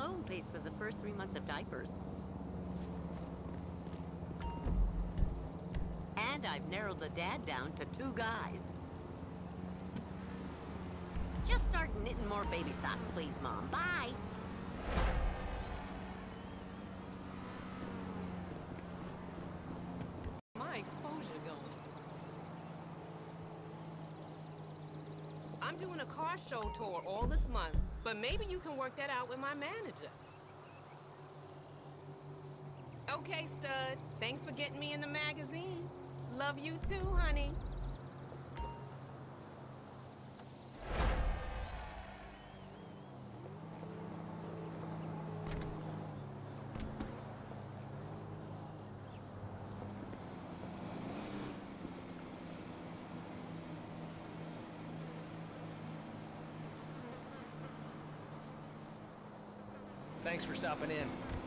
alone pays for the first 3 months of diapers. And I've narrowed the dad down to 2 guys. Just start knitting more baby socks, please, Mom. Bye! My exposure going. I'm doing a car show tour all this month, but maybe you can work that out with my manager. Okay, stud. Thanks for getting me in the magazine. Love you too, honey. Thanks for stopping in.